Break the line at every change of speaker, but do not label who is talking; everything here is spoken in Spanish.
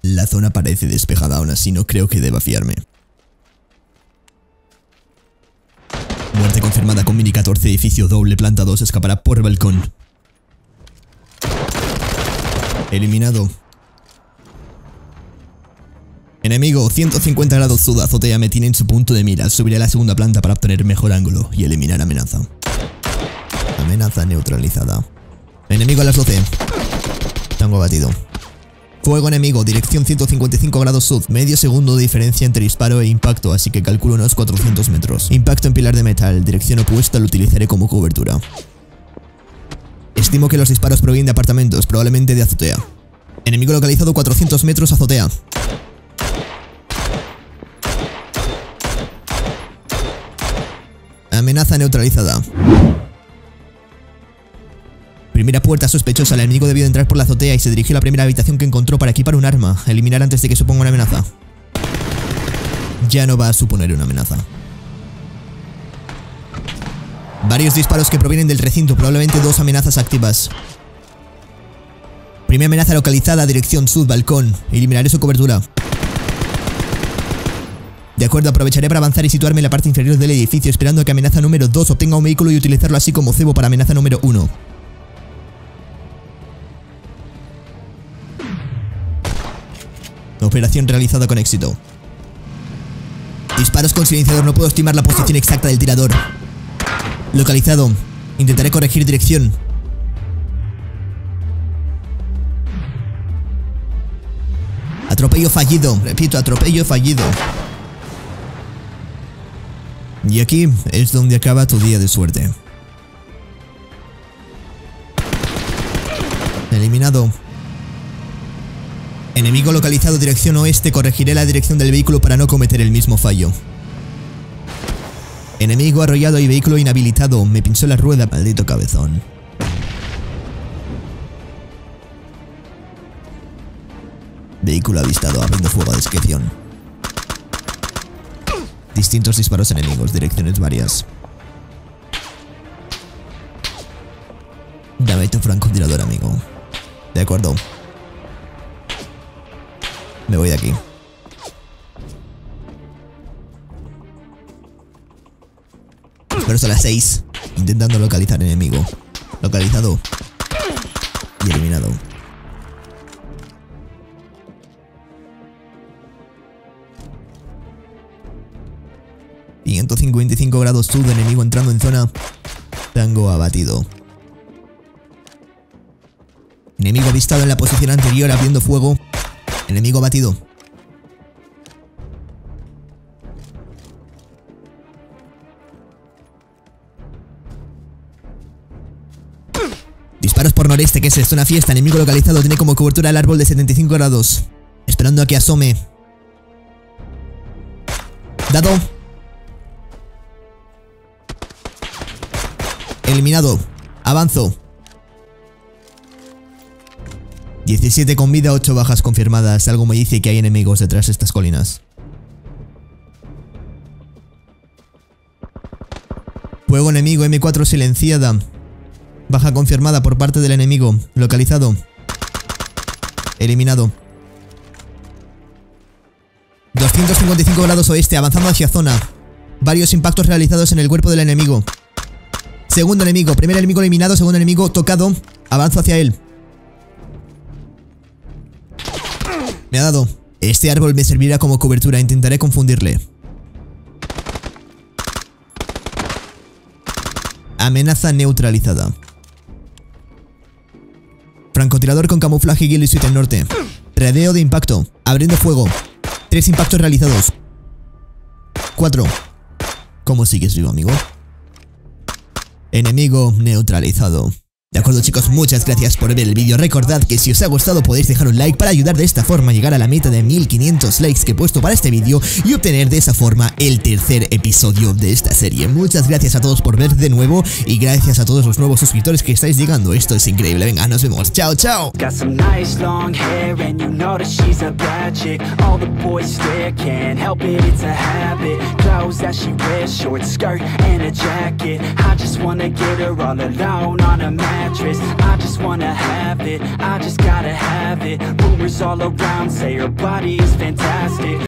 La zona parece despejada, aún así no creo que deba fiarme. Muerte confirmada con Mini 14, edificio doble, planta 2, escapará por balcón. Eliminado. Enemigo, 150 grados sud, azotea, me tiene en su punto de mira. Subiré a la segunda planta para obtener mejor ángulo y eliminar amenaza. Amenaza neutralizada. Enemigo a las 12. Tango abatido. Fuego enemigo, dirección 155 grados sud. Medio segundo de diferencia entre disparo e impacto, así que calculo unos 400 metros. Impacto en pilar de metal, dirección opuesta, lo utilizaré como cobertura. Estimo que los disparos provienen de apartamentos, probablemente de azotea. Enemigo localizado 400 metros, azotea. Amenaza neutralizada. Primera puerta sospechosa. El enemigo debió de entrar por la azotea y se dirigió a la primera habitación que encontró para equipar un arma. Eliminar antes de que suponga una amenaza. Ya no va a suponer una amenaza. Varios disparos que provienen del recinto, probablemente 2 amenazas activas. Primera amenaza localizada, dirección sud, balcón. Eliminaré su cobertura. De acuerdo, aprovecharé para avanzar y situarme en la parte inferior del edificio, esperando a que amenaza número 2 obtenga un vehículo y utilizarlo así como cebo para amenaza número 1. Operación realizada con éxito. Disparos con silenciador, no puedo estimar la posición exacta del tirador. Localizado. Intentaré corregir dirección. Atropello fallido. Repito, atropello fallido. Y aquí es donde acaba tu día de suerte. Eliminado. Enemigo localizado, dirección oeste. Corregiré la dirección del vehículo para no cometer el mismo fallo. Enemigo arrollado y vehículo inhabilitado. Me pinchó la rueda, maldito cabezón. Vehículo avistado, abriendo fuego a discreción. Distintos disparos enemigos, direcciones varias. Dame tu francotirador, amigo. De acuerdo. Me voy de aquí. Pero son las 6. Intentando localizar enemigo. Localizado. Y eliminado. Y 155 grados sud, enemigo entrando en zona. Tango abatido. Enemigo avistado en la posición anterior, abriendo fuego. Enemigo abatido. Disparos por noreste, ¿qué es esto? Una fiesta. Enemigo localizado, tiene como cobertura el árbol de 75 grados. Esperando a que asome. Dado. Eliminado. Avanzo. 17 con vida, 8 bajas confirmadas. Algo me dice que hay enemigos detrás de estas colinas. Fuego enemigo, M4 silenciada. Baja confirmada por parte del enemigo. Localizado. Eliminado. 255 grados oeste, avanzando hacia zona. Varios impactos realizados en el cuerpo del enemigo. Segundo enemigo, primer enemigo eliminado, segundo enemigo tocado. Avanzo hacia él. Me ha dado. Este árbol me servirá como cobertura, intentaré confundirle. Amenaza neutralizada. Francotirador con camuflaje y suite al norte. Radeo de impacto. Abriendo fuego. 3 impactos realizados. 4. ¿Cómo sigues vivo, amigo? Enemigo neutralizado. De acuerdo, chicos, muchas gracias por ver el vídeo. Recordad que si os ha gustado podéis dejar un like para ayudar de esta forma a llegar a la meta de 1500 likes que he puesto para este vídeo y obtener de esa forma el tercer episodio de esta serie. Muchas gracias a todos por ver de nuevo y gracias a todos los nuevos suscriptores que estáis llegando. Esto es increíble. Venga, nos vemos. Chao, chao.
know that she's a bad chick. All the boys stare, can't help it, it's a habit. Clothes that she wears, short skirt and a jacket. I just wanna get her all alone on a mattress. I just wanna have it, I just gotta have it. Rumors all around say her body is fantastic.